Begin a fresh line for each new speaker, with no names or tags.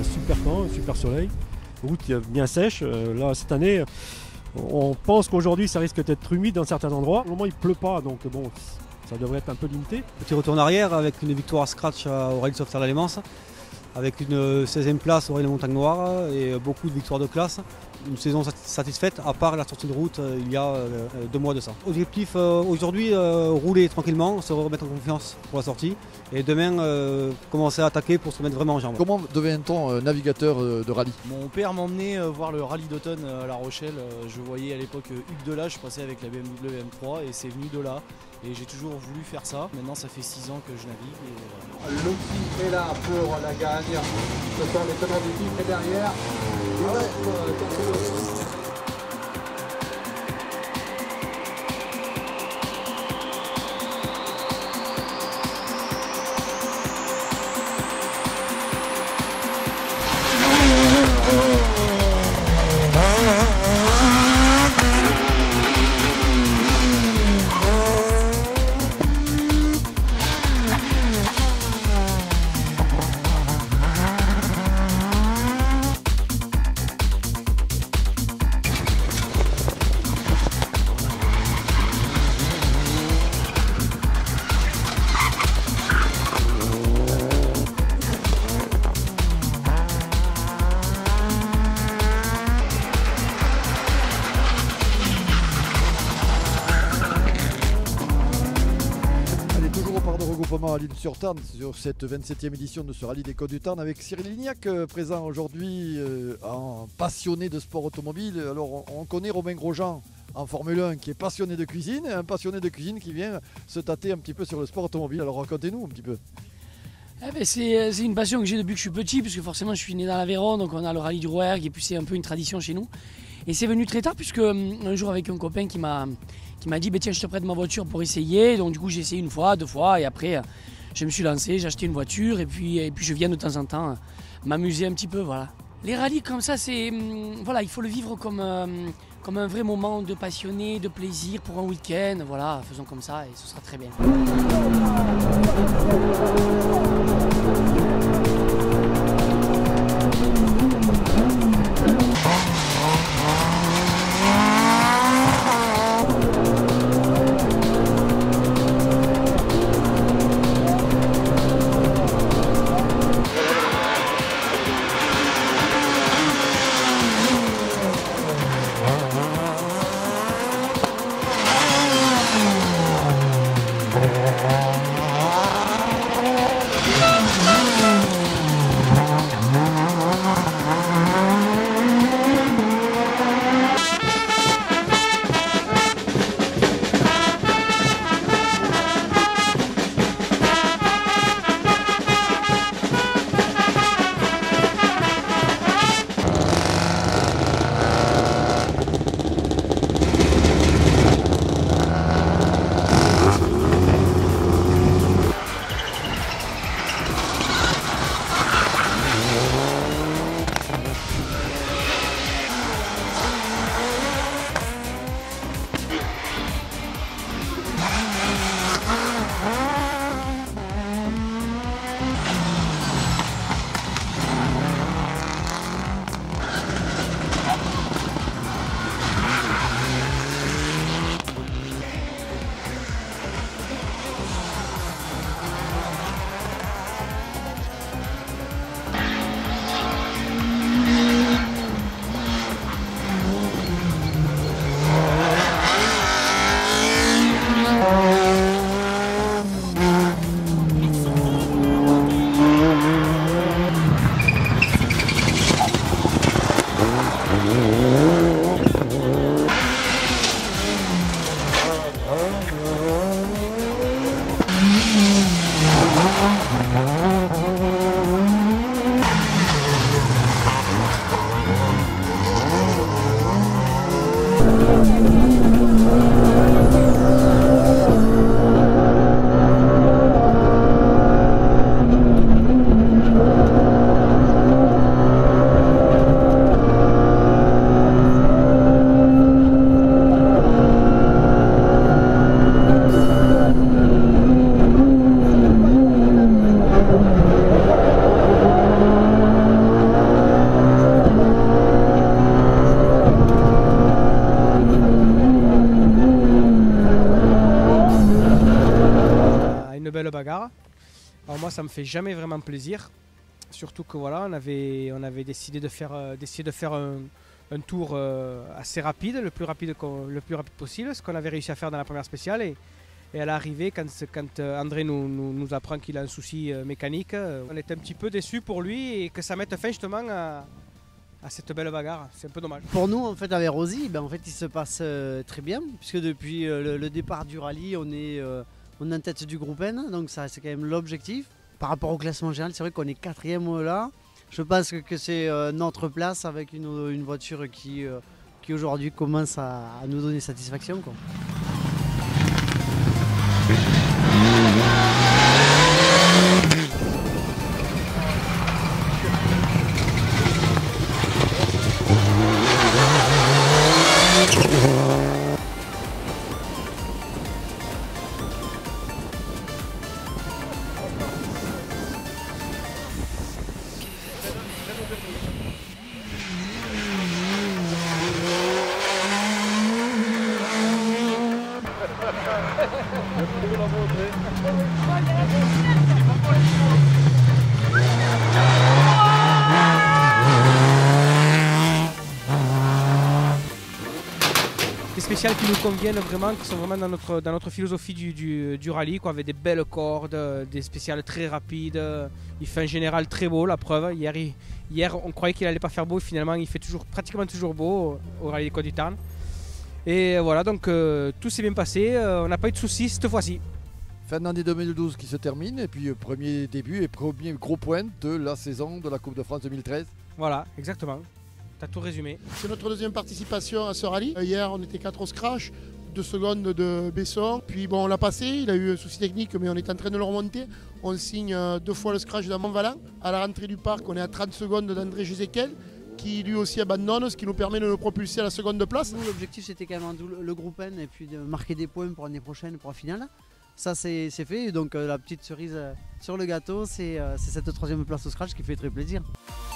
super temps, un super soleil. Route bien sèche. Là, cette année, on pense qu'aujourd'hui, ça risque d'être humide dans certains endroits. Au moment, il ne pleut pas, donc bon, ça devrait être un peu limité.
Petit retour en arrière avec une victoire à scratch au Rallye Sauveterre l'Allemance, avec une 16e place au Rallye des Montagnes Noires et beaucoup de victoires de classe. Une saison satisfaite, à part la sortie de route il y a 2 mois de ça. Objectif aujourd'hui, rouler tranquillement, se remettre en confiance pour la sortie et demain commencer à attaquer pour se mettre vraiment en jambes.
Comment devient-on navigateur de rallye?
Mon père m'emmenait voir le rallye d'automne à La Rochelle. Je voyais à l'époque Hugues Delage, je passais avec la BMW M3 et c'est venu de là. Et j'ai toujours voulu faire ça. Maintenant ça fait 6 ans que je navigue. Et voilà.
L'outil est là pour la gagne. Ce sont les tenants du titre et derrière.
À l'Île-sur-Tarn sur cette 27e édition de ce rallye des Côtes du Tarn avec Cyril Lignac présent aujourd'hui en passionné de sport automobile. Alors on connaît Romain Grosjean en Formule 1 qui est passionné de cuisine et un passionné de cuisine qui vient se tâter un petit peu sur le sport automobile. Alors racontez-nous un petit peu.
C'est une passion que j'ai depuis que je suis petit, puisque forcément je suis né dans l'Aveyron, donc on a le rallye du Rouergue et puis c'est un peu une tradition chez nous. Et c'est venu très tard puisque un jour avec un copain qui m'a dit tiens, je te prête ma voiture pour essayer. Donc du coup j'ai essayé 1 fois, 2 fois et après je me suis lancé, j'ai acheté une voiture et puis je viens de temps en temps m'amuser un petit peu, voilà. Les rallyes comme ça, voilà, il faut le vivre comme un vrai moment de passionné, de plaisir pour un week-end. Voilà, faisons comme ça et ce sera très bien.
belle bagarre. Alors moi ça me fait jamais vraiment plaisir. Surtout que voilà, on avait décidé de faire un tour assez rapide, le plus rapide possible, ce qu'on avait réussi à faire dans la première spéciale. Et à l'arrivée, quand André nous apprend qu'il a un souci mécanique, on était un petit peu déçus pour lui et que ça mette fin justement à cette belle bagarre. C'est un peu dommage.
Pour nous, en fait, avec Rosy, en fait, il se passe très bien, puisque depuis le départ du rallye, on est en tête du groupe N, donc ça c'est quand même l'objectif. Par rapport au classement général, c'est vrai qu'on est 4e là. Je pense que c'est notre place avec une voiture qui aujourd'hui commence à nous donner satisfaction, quoi.
Des spéciales qui nous conviennent vraiment, qui sont vraiment dans notre philosophie du rallye, quoi, avec des belles cordes, des spéciales très rapides. Il fait un général très beau, la preuve. Hier on croyait qu'il allait pas faire beau, finalement il fait pratiquement toujours beau au rallye des Côtes du Tarn. Et voilà, donc tout s'est bien passé, on n'a pas eu de soucis cette fois-ci.
Fin d'année 2012 qui se termine, et puis premier début et premier gros point de la saison de la Coupe de France 2013.
Voilà, exactement. T'as tout résumé.
C'est notre deuxième participation à ce rallye. Hier, on était 4 au scratch, 2 secondes de Besson. Puis bon, on l'a passé, il a eu un souci technique, mais on est en train de le remonter. On signe 2 fois le scratch dans Montvalin. À la rentrée du parc, on est à 30 secondes d'André Gézéquel, qui lui aussi abandonne, ce qui nous permet de le propulser à la seconde place.
Nous, l'objectif, c'était quand même le groupe N et puis de marquer des points pour l'année prochaine, pour la finale. Ça, c'est fait. Donc la petite cerise sur le gâteau, c'est cette 3e place au scratch qui fait très plaisir.